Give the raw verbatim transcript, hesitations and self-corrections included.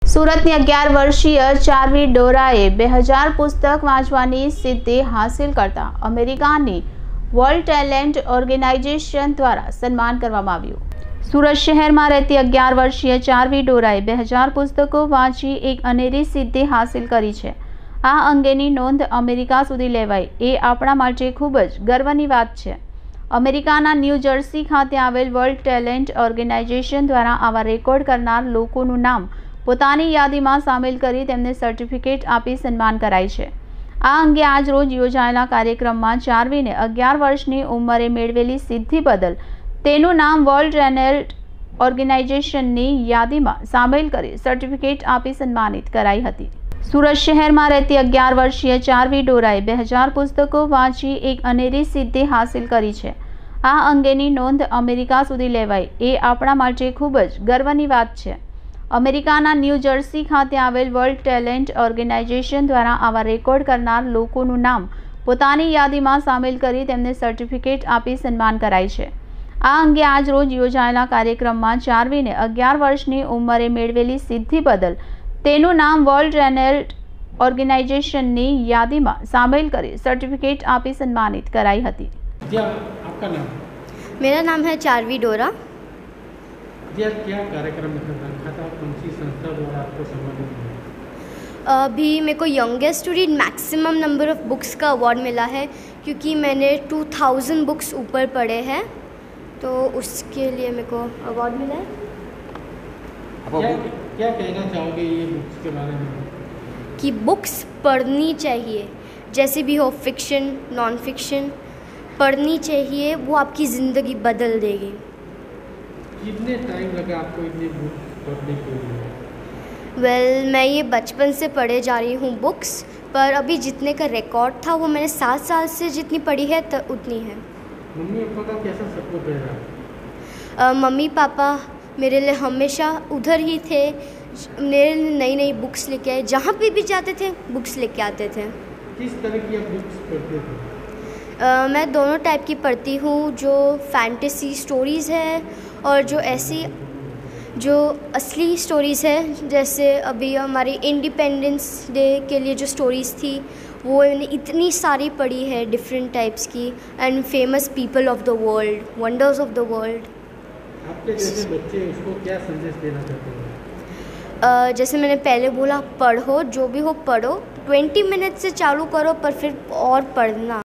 સુરતની અગિયાર વર્ષીય ચાર્વી ડોરાએ બે હજાર પુસ્તક વાંચવાની સિદ્ધિ હાંસિલ કરતા અમેરિકાની વર્લ્ડ ટેલેન્ટ ઓર્ગેનાઇઝેશન દ્વારા સન્માન કરવામાં આવ્યું। સુરત શહેરમાં રહેતી અગિયાર વર્ષીય ચાર્વી ડોરાએ બે હજાર પુસ્તકો વાંચી એક અનેરી સિદ્ધિ હાંસિલ કરી છે। આ અંગેની નોંધ અમેરિકા સુધી લેવાઈ એ આપણા માટે ખૂબ જ ગર્વની વાત છે। અમેરિકાના ન્યૂ જર્સી ખાતે આવેલ વર્લ્ડ ટેલેન્ટ ઓર્ગેનાઇઝેશન દ્વારા આવા રેકોર્ડ કરનાર લોકોનું નામ પોતાની યાદીમાં સામેલ કરી તેમને સર્ટિફિકેટ આપી સન્માન કરાય છે। આ અંગે આજ રોજ યોજાયેલા કાર્યક્રમમાં ચાર્વીને અગિયાર વર્ષની ઉંમરે મેળવેલી સિદ્ધિ બદલ તેનું નામ વર્લ્ડ ટેલેન્ટ ઓર્ગેનાઇઝેશનની યાદીમાં સામેલ કરી સર્ટિફિકેટ આપી સન્માનિત કરાઈ હતી। સુરત શહેરમાં રહેતી અગિયાર વર્ષીય ચાર્વી ડોરાએ બે હજાર પુસ્તકો વાંચી એક અનેરી સિદ્ધિ હાંસિલ કરી છે। આ અંગેની નોંધ અમેરિકા સુધી લેવાઈ એ આપણા માટે ખૂબ જ ગર્વની વાત છે। અમેરિકાના ન્યૂ જર્સી ખાતે આવેલ વર્લ્ડ ટેલેન્ટ ઓર્ગેનાઇઝેશન દ્વારા આવા રેકોર્ડ કરનાર લોકોનું નામ પોતાની યાદીમાં સામેલ કરી તેમને સર્ટિફિકેટ આપી સન્માન કરાય છે। આ અંગે આજ રોજ યોજાયેલા કાર્યક્રમમાં ચાર્વીને અગિયાર વર્ષની ઉંમરે મેળવેલી સિદ્ધિ બદલ તેનું નામ વર્લ્ડ ટેલેન્ટ ઓર્ગેનાઇઝેશનની યાદીમાં સામેલ કરી सर्टिफिकेट आपी सन्मानित कराई हती। आपका नाम? मेरा नाम है चार्वी डोरा। जी, आज क्या कार्यक्रम रखा था? कौन सी संस्था द्वारा आपको सम्मानित किया? अभी मेरे को youngest to read maximum number of books का अवार्ड मिला है, क्योंकि मैंने टू थाउजेंड बुक्स ऊपर पढ़े हैं, तो उसके लिए मेरे को अवार्ड मिला है। क्या, क्या कहना चाहोगे ये बुक्स के बारे में? कि बुक्स पढ़नी चाहिए, जैसे भी हो, फिक्शन नॉन फिक्शन पढ़नी चाहिए, वो आपकी ज़िंदगी बदल देगी। कितने टाइम लगा आपको इतनी बुक्स पढ़ने के लिए? वेल well, मैं ये बचपन से पढ़े जा रही हूँ बुक्स, पर अभी जितने का रिकॉर्ड था वो मैंने सात साल से जितनी पढ़ी है त, उतनी है। मम्मी पापा का कैसा सपोर्ट रहा? मम्मी पापा मेरे लिए हमेशा उधर ही थे, मेरे लिए नई नई बुक्स लेके आए, जहाँ पे भी जाते थे बुक्स लेके आते थे। किस तरह की आप बुक्स पढ़ते थे? uh, मैं दोनों टाइप की पढ़ती हूँ, जो फैंटेसी स्टोरीज़ है और जो ऐसी जो असली स्टोरीज़ है, जैसे अभी हमारी इंडिपेंडेंस डे के लिए जो स्टोरीज़ थी वो मैंने इतनी सारी पढ़ी है, डिफरेंट टाइप्स की, and famous people of the world, wonders of the world. आपके जैसे बच्चे उसको क्या संदेश देना चाहते हैं? Uh, जैसे मैंने पहले बोला, पढ़ो, जो भी हो पढ़ो, ट्वेंटी मिनट से चालू करो, पर फिर और पढ़ना।